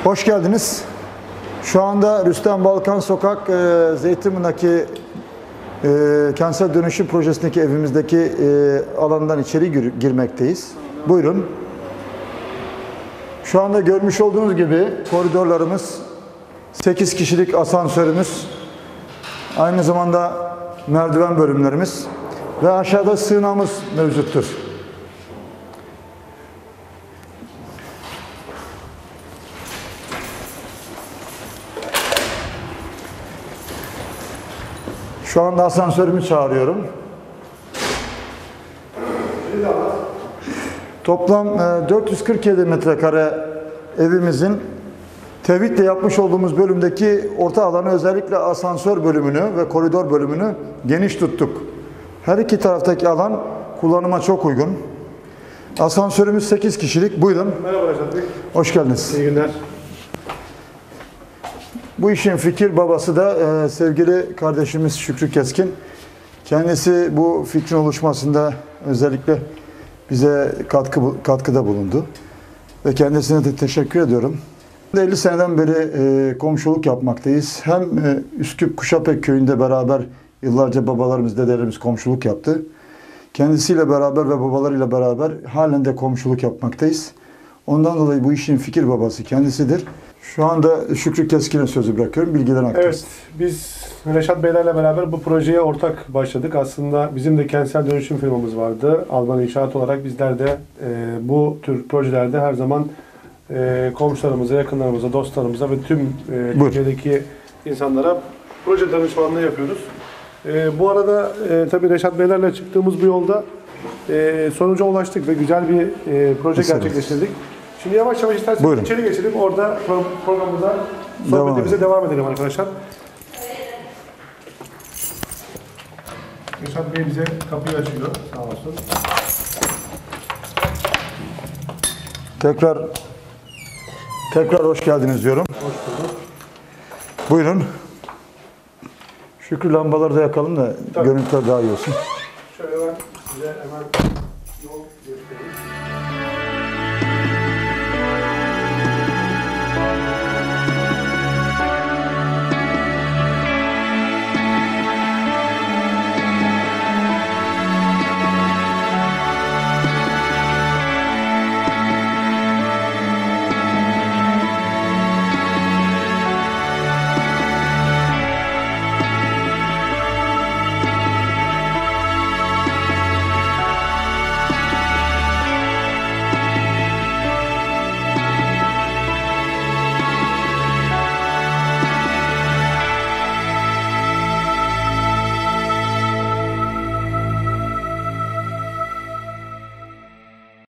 Hoş geldiniz. Şu anda Rüstem Balkan Sokak, Zeytinburnu'ndaki kentsel dönüşüm projesindeki evimizdeki alandan içeri girmekteyiz. Buyurun. Şu anda görmüş olduğunuz gibi koridorlarımız, 8 kişilik asansörümüz, aynı zamanda merdiven bölümlerimiz ve aşağıda sığınağımız mevcuttur. Şu anda asansörümü çağırıyorum. Toplam 447 metrekare evimizin tevhidle yapmış olduğumuz bölümdeki orta alanı, özellikle asansör bölümünü ve koridor bölümünü geniş tuttuk. Her iki taraftaki alan kullanıma çok uygun. Asansörümüz 8 kişilik. Buyurun. Merhaba Reşat Bey. Hoş geldiniz. İyi günler. Bu işin fikir babası da sevgili kardeşimiz Şükrü Keskin. Kendisi bu fikrin oluşmasında özellikle bize katkıda bulundu. Ve kendisine de teşekkür ediyorum. 50 seneden beri komşuluk yapmaktayız. Hem Üsküp Kuşapek köyünde beraber yıllarca babalarımız, dedelerimiz komşuluk yaptı. Kendisiyle beraber ve babalarıyla beraber halen de komşuluk yapmaktayız. Ondan dolayı bu işin fikir babası kendisidir. Şu anda Şükrü Keskin'e sözü bırakıyorum. Bilgilerini aktarsın. Evet, biz Reşat Beylerle beraber bu projeye ortak başladık. Aslında bizim de kentsel dönüşüm firmamız vardı. Alman İnşaat olarak bizler de bu tür projelerde her zaman komşularımıza, yakınlarımıza, dostlarımıza ve tüm Türkiye'deki insanlara proje danışmanlığı yapıyoruz. Bu arada tabii Reşat Beylerle çıktığımız bu yolda sonuca ulaştık ve güzel bir proje gerçekleştirdik. Şimdi yavaş yavaş isterseniz içeri geçelim. Orada programımıza, sohbetimize devam edelim arkadaşlar. Reşat Bey bize kapıyı açıyor. Sağ olsun. Tekrar hoş geldiniz diyorum. Hoş bulduk. Buyurun. Şükrü, lambaları da yakalım da görüntüler daha iyi olsun. Şöyle ben size hemen